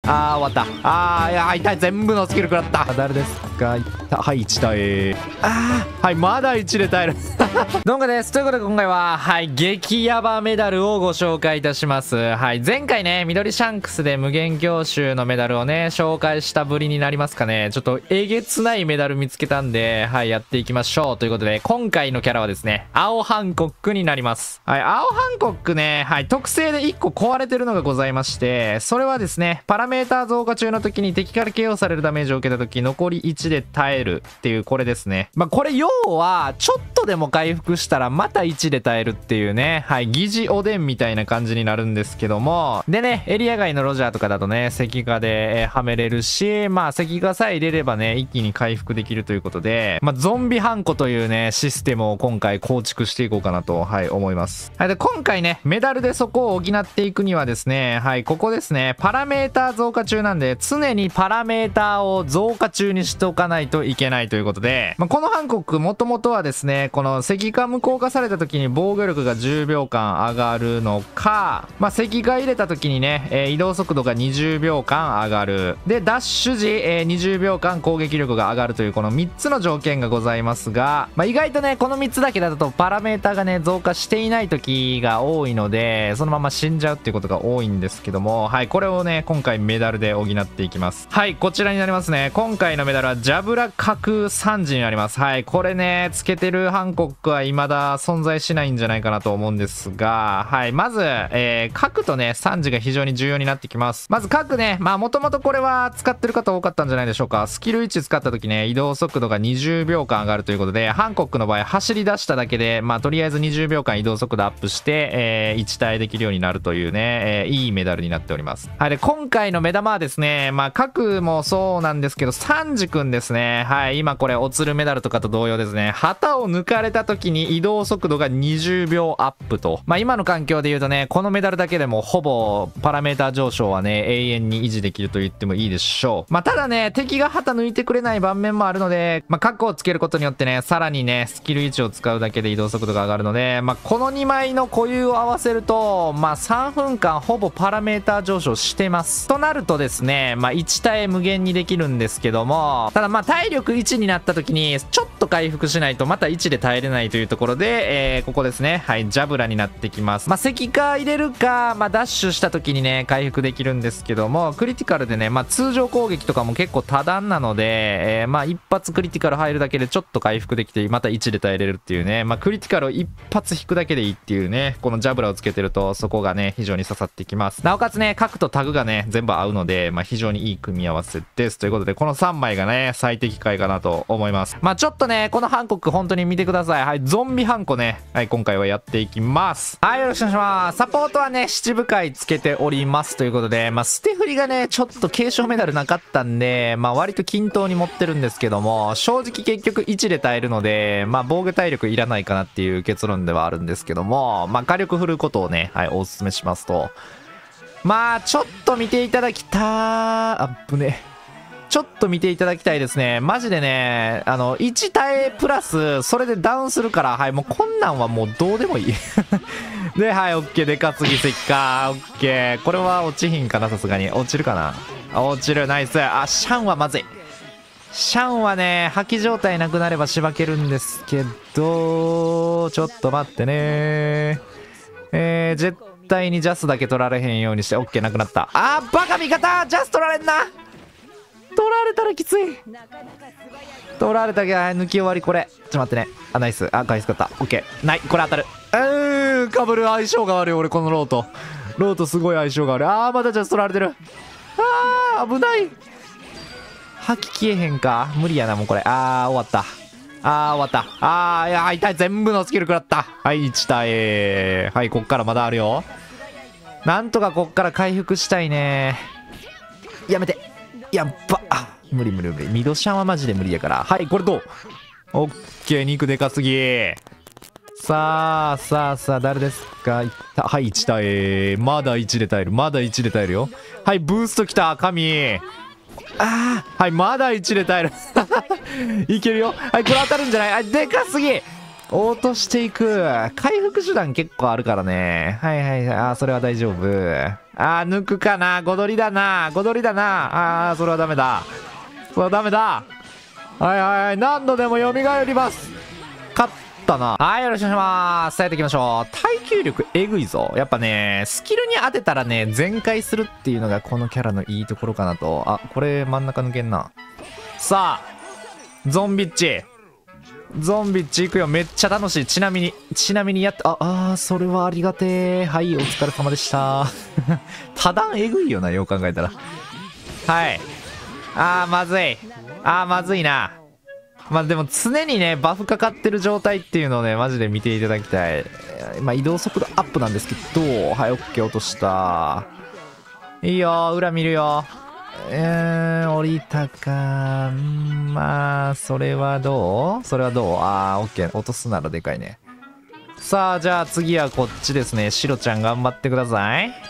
あー、終わった。いや、痛い。全部のスキル食らった。誰ですか？いった。はい、1対。はい、まだ1で耐える。どんかです。ということで今回は、はい、激ヤバメダルをご紹介いたします。はい、前回ね、緑シャンクスで無限強襲のメダルをね、紹介したぶりになりますかね。ちょっとえげつないメダル見つけたんで、はい、やっていきましょう。ということで、今回のキャラはですね、青ハンコックになります。はい、青ハンコックね、はい、特性で1個壊れてるのがございまして、それはですね、パラメーター増加中の時に敵から KO されるダメージを受けた時、残り1で耐えるっていうこれですね。まあ、これ要は、ちょっとでも回復したらまた1で耐えるっていうね、はい、疑似おでんみたいな感じになるんですけども、でね、エリア外のロジャーとかだとね、石化で、はめれるし、まあ、石化さえ入れればね、一気に回復できるということで、まあ、ゾンビハンコというね、システムを今回構築していこうかなと、はい、思います。はい、で、今回ね、メダルでそこを補っていくにはですね、はい、ここですね、パラメーター増加中なんで、常にパラメーターを増加中にしておかないといけないということで、まあ、このハンコックもともとはですね、この石化無効化された時に防御力が10秒間上がるのか、まあ、石化入れた時にね、移動速度が20秒間上がる。で、ダッシュ時、20秒間攻撃力が上がるというこの3つの条件がございますが、まあ、意外とね、この3つだけだとパラメーターがね、増加していない時が多いので、そのまま死んじゃうっていうことが多いんですけども、はい、これをね、今回メダルで補っていきます。はい、こちらになりますね。今回のメダルはジャブラ角3時になります。はい、これね、つけてるハンコックは未だ存在しないんじゃないかなと思うんですが、はい、まず、角とね、3時が非常に重要になってきます。まず角ね、まあもともとこれは使ってる方多かったんじゃないでしょうか。スキル1使った時ね、移動速度が20秒間上がるということで、ハンコックの場合走り出しただけで、まあとりあえず20秒間移動速度アップして、1体できるようになるというね、いいメダルになっております。はい、で、今回の目玉はですね、まあ角もそうなんですけど、サンジ君ですね。はい、今これおつるメダルとかと同様ですね、旗を抜かれた時に移動速度が20秒アップと。まあ今の環境で言うとね、このメダルだけでもほぼパラメーター上昇はね、永遠に維持できると言ってもいいでしょう。まあただね、敵が旗抜いてくれない盤面もあるので、まあ角をつけることによってね、さらにね、スキル1を使うだけで移動速度が上がるので、まあこの2枚の固有を合わせると、まあ3分間ほぼパラメーター上昇してます。となるとですね、まあ1体無限にできるんですけども、ただまあ体力1になった時に、ちょっと回復しないとまた1で耐えれないというところで、ここですね、はい、ジャブラになってきます。まあ石化入れるか、まあダッシュした時にね、回復できるんですけども、クリティカルでね、まあ通常攻撃とかも結構多段なので、まあ一発クリティカル入るだけでちょっと回復できて、また1で耐えれるっていうね、まあクリティカルを一発引くだけでいいっていうね、このジャブラをつけてると、そこがね、非常に刺さってきます。なおかつね、角とタグがね、全部合うので、まあ非常にいい組み合わせです。ということで、この3枚がね、最適解かなと思います。まあちょっとね、このハンコック本当に見てください。はい、ゾンビハンコね、はい、今回はやっていきます。はい、よろしくお願いします。サポートはね、七部会つけておりますということで、まあ捨て振りがね、ちょっと継承メダルなかったんで、まあ割と均等に持ってるんですけども、正直結局1で耐えるので、まあ防御体力いらないかなっていう結論ではあるんですけども、まあ火力振ることをね、はい、お勧めしますと、まあちょっと見ていただきたあっぶね。ちょっと見ていただきたいですね。マジでね、1耐えプラス、それでダウンするから、はい、もうこんなんはもうどうでもいい。で、はい、オッケー、でかすぎ石化、オッケー。これは落ちひんかな、さすがに。落ちるかな。あ、落ちる、ナイス。あ、シャンはまずい。シャンはね、破棄状態なくなればしばけるんですけど、ちょっと待ってね。絶対にジャスだけ取られへんようにして、オッケー、なくなった。あー、バカ味方、ジャス取られんな。取られたらきつい。取られたけど抜き終わり。これちょっと待ってね。あ、ナイス。あ、返すかった。オッケー。ない。これ当たる。かぶる。相性が悪い。俺このロートすごい相性が悪い。あー、またじゃあ取られてる。あー、危ない。吐き消えへんか。無理やなもうこれ。あー、終わった。終わった。いや、痛い。全部のスキル食らった。はい、1対。はい、こっからまだあるよ。なんとかこっから回復したいね。やめて。やっば。無理。ミドシャンはマジで無理やから。はい、これどう？オッケー、肉でかすぎ。さあ、誰ですか？いった。はい、1対。まだ1で耐えるよ。はい、ブーストきた。神。はい、まだ1で耐える。いけるよ。はい、これ当たるんじゃない？でかすぎ。落としていく。回復手段結構あるからね。はい、それは大丈夫。 抜くかな。5ドリだな。5ドリだな。それはダメだ。それはダメだ。はいはいはい。何度でも蘇ります。勝ったな。はい、よろしくお願いします。伝えていきましょう。耐久力えぐいぞ。やっぱね、スキルに当てたらね、全開するっていうのがこのキャラのいいところかなと。これ真ん中抜けんな。さあ、ゾンビッチ。ゾンビッチ行くよ。めっちゃ楽しい。ちなみにやって、それはありがてえ。はい、お疲れ様でした。多段えぐいよな、よう考えたら。はい。まずい。まずいな。でも常にね、バフかかってる状態っていうのをね、マジで見ていただきたい。移動速度アップなんですけど、はい、オッケー落とした。いいよ、裏見るよ。降りたか。それはどう？それはどう？オッケー。落とすならでかいね。さあ、じゃあ次はこっちですね。シロちゃん頑張ってください。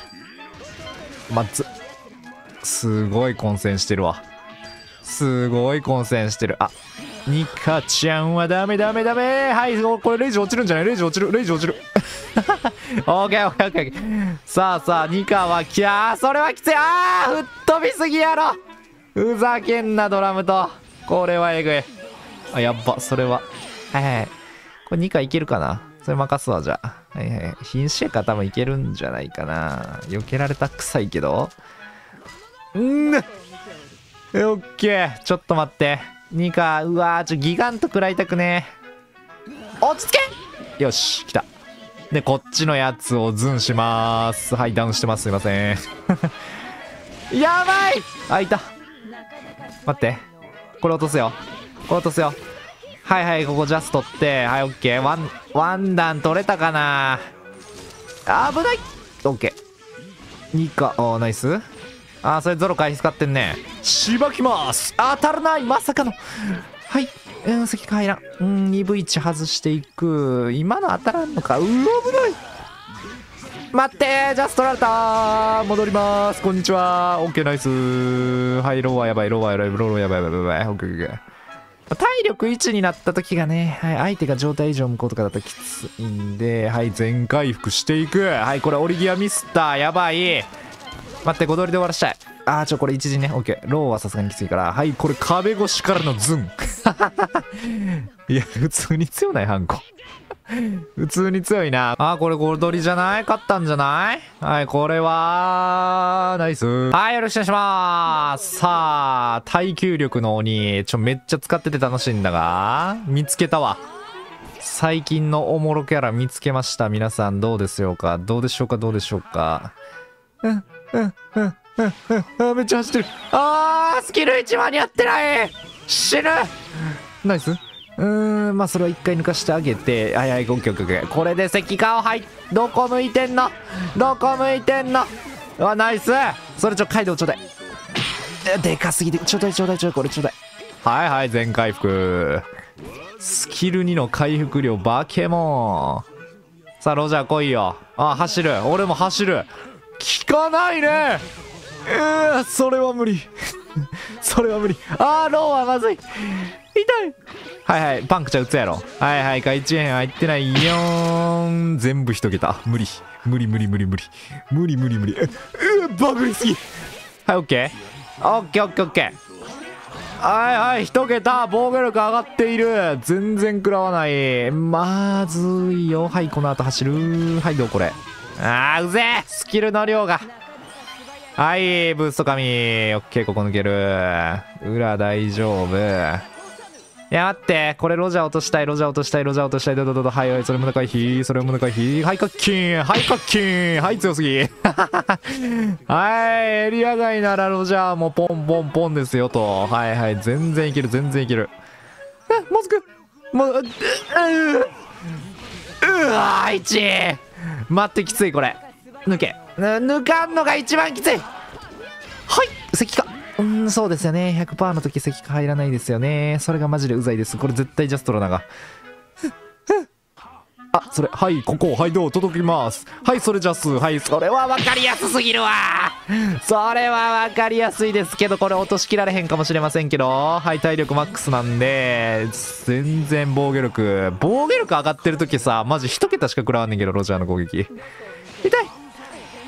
すごい混戦してるわ。すごい混戦してる。ニカちゃんはダメ。はい、これレイジ落ちるんじゃない？レイジ落ちる。オッケー。さあ、ニカはそれはきつい。吹っ飛びすぎやろ。ふざけんな、ドラムと。これはえぐい。やっば、それは。はい。これニカいけるかな？それ任すわ、じゃあ。はいはい。瀕死やから多分いけるんじゃないかな。避けられたくさいけど。オッケー。ちょっと待って。ニカ、ギガント食らいたくねえ。落ち着け！よし、来た。で、こっちのやつをズンしまーす。はい、ダウンしてます。すいません。やばい！いた。待って。これ落とすよ。はいはい、ここジャス取って。はい、オッケー。ワンダン取れたかな？危ない！オッケー。ニカ、ナイス。それゾロ回避使ってんね。しばきます。当たらない。まさかの。はい。席入らん。EV1 外していく。今の当たらんのか。危ない。待ってー。ジャスト取られたー。戻ります。こんにちは。オッケー、ナイスー。はい、ローはやばい。ローやばい。オッケー。体力1になった時がね、はい、相手が状態以上向こうとかだときついんで、はい、全回復していく。はい、これオリギアミスった。やばい。待って、5ドリで終わらしたい。これ一時ね。オッケー。ローはさすがにきついから。はい、これ壁越しからのズン。いや、普通に強ない、ハンコ。普通に強いな。これ5ドリじゃない？勝ったんじゃない？はい、これは、ナイス。はい、よろしくお願いします。さあ、耐久力の鬼。めっちゃ使ってて楽しいんだが、見つけたわ。最近のおもろキャラ見つけました。皆さんどうでしょうか？どうでしょうか？めっちゃ走ってる。スキル1間に合ってない。死ぬ。ナイス。それは一回抜かしてあげて。はい、オッケー。これで石化をどこ向いてんの？ナイス。それカイドウちょうだい。でかすぎて。ちょうだい。これちょうだい。はい、全回復。スキル2の回復量バケモン。さあ、ロジャー来いよ。走る。俺も走る。効かないね。それは無理。ローはまずい。痛い。はい、パンクちゃん打つやろ。はい、1円入ってないよーん。全部1桁。無理。バグりすぎ。はい、オッケー。はい、1桁。防御力上がっている。全然食らわない。まずいよ。はい、この後走る。はい、どうこれ。うぜえ。スキルの量が。はい、ブースト神。オッケー、ここ抜ける。裏大丈夫。いや、待って。これロジャー落としたい。どうぞ。はい、それも回避。はい、カッキン。はい、強すぎ。はい、エリア外ならロジャーもポンですよと。はい、全然いける。モズク。1。待って、きつい、これ。抜かんのが一番きつい。はい、石化。そうですよね。100% の時石化入らないですよね。それがマジでうざいです。これ絶対ジャストロナが。それ、はい、ここ、はい、どう届きます。はい、それジャス。はい、それは分かりやすすぎるわ。それは分かりやすいですけど、これ落としきられへんかもしれませんけど、はい、体力マックスなんで、全然防御力上がってる時さ、マジ1桁しか食らわんねんけど、ロジャーの攻撃。痛い。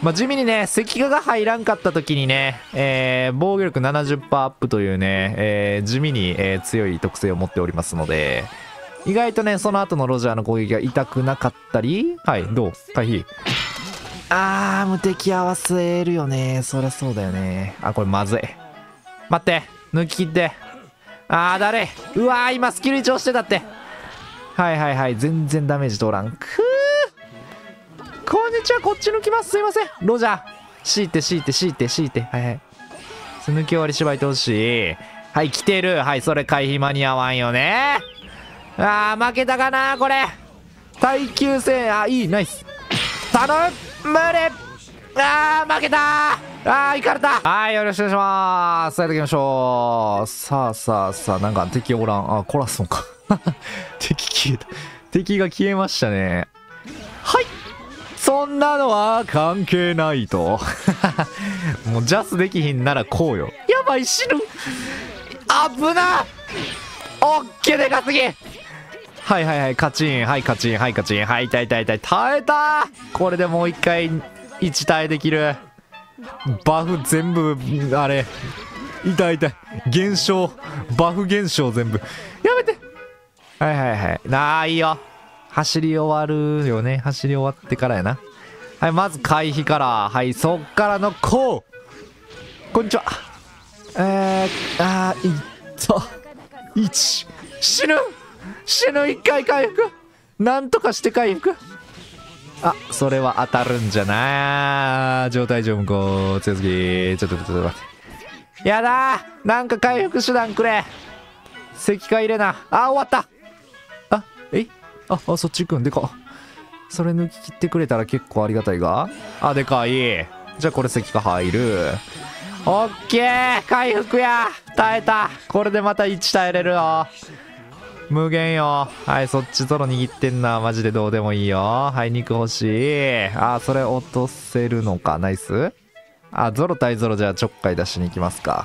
まあ、地味にね、石化が入らんかった時にね、防御力 70% アップというね、地味に、強い特性を持っておりますので、意外とね、その後のロジャーの攻撃が痛くなかったり、はい、どう回避。無敵合わせるよね。そりゃそうだよね。これまずい。待って、抜き切って。だるい。うわー、今スキル1押してたって。はいはいはい、全然ダメージ通らん。こんにちは、こっち抜きます。すいません。ロジャー。強いて、強いて、強いて、強いて。はいはい。抜き終わり芝居てほしい。はい、来てる。はい、それ回避間に合わんよね。負けたかな、これ。耐久戦。いい、ナイス。頼む、無理。負けたー。いかれた。はい、よろしくお願いします。さあ、やっていきましょう。さあ、なんか敵おらん。コラソンか。敵消えた。敵が消えましたね。はい。そんなのは関係ないと。もうジャスできひんならこうよ。やばい、死ぬ。危な。オッケー、でかすぎ。はいはいはい、カチン、はいカチン、はいカチン、はい、痛い耐えた。これでもう一回1耐えできる。バフ全部あれ痛い減少、バフ減少全部やめて。はいいいよ。走り終わるよね。走り終わってからやな。はい、まず回避から。はい、そっからのこんにちは。1死ぬ1回回復。なんとかして回復。それは当たるんじゃない。状態上向こう強すぎ。ちょっと待って。やだー。なんか回復手段くれ。石化入れな。終わった。そっち行くんでか。それ抜き切ってくれたら結構ありがたいが。でかい。じゃあこれ石化入る。オッケー、回復や。耐えた。これでまた1耐えれるよ。無限よ。はい、そっちゾロ握ってんな。マジでどうでもいいよ。はい、肉欲しい。それ落とせるのか。ナイス。ゾロ対ゾロじゃあちょっかい出しに行きますか。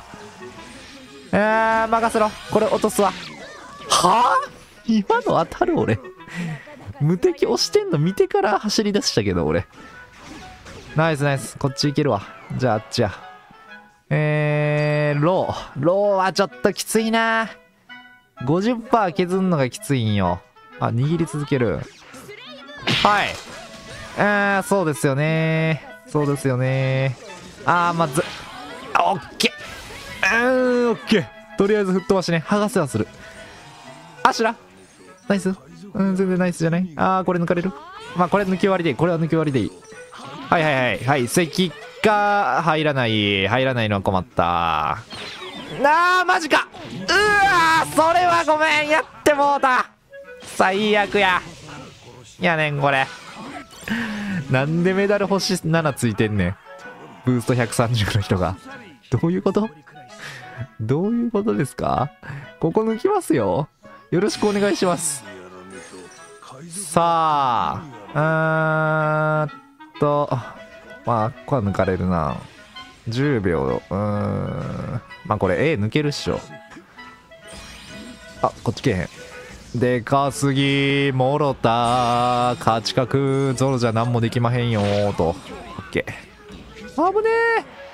任せろ。これ落とすわ。今の当たる俺。無敵押してんの見てから走り出したけど俺。ナイス。こっち行けるわ。じゃああっちや。ローはちょっときついな。50% 削んのがきついんよ。握り続ける。はい。そうですよね。まずオッケー。オッケー。とりあえず吹っ飛ばしね。剥がせはする。アシュラナイス。全然ナイスじゃない。これ抜かれる。これ抜き終わりでいい。これは抜き終わりでいい。はい。石化入らないのは困った。マジか。それはごめん。やってもうた。最悪やねんこれ。なんでメダル星7ついてんねん。ブースト130の人が。どういうことですか。ここ抜きますよ。よろしくお願いします。さあここは抜かれるな。10秒。これ A 抜けるっしょ。こっちけへん。でかすぎ。もろた。価値格ゾロじゃ何もできまへんよーと。オッケー。危ね